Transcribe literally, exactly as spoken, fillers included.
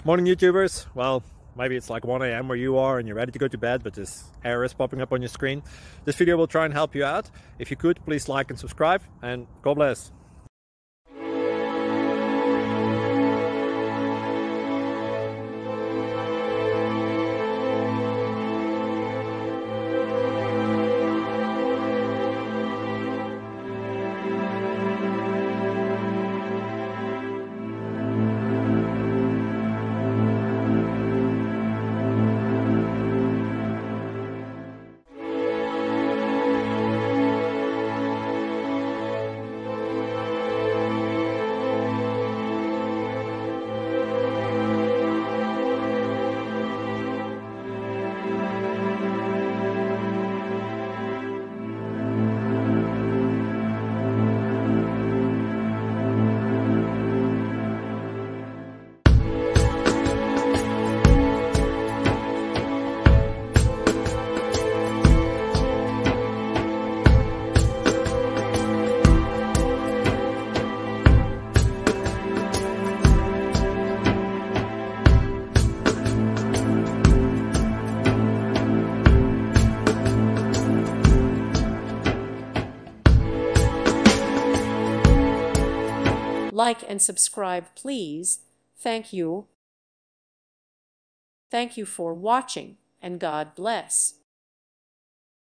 Morning YouTubers. Well, maybe it's like one A M where you are and you're ready to go to bed, but this error is popping up on your screen. This video will try and help you out. If you could, please like and subscribe, and God bless. Like and subscribe, please. Thank you. Thank you for watching, and God bless.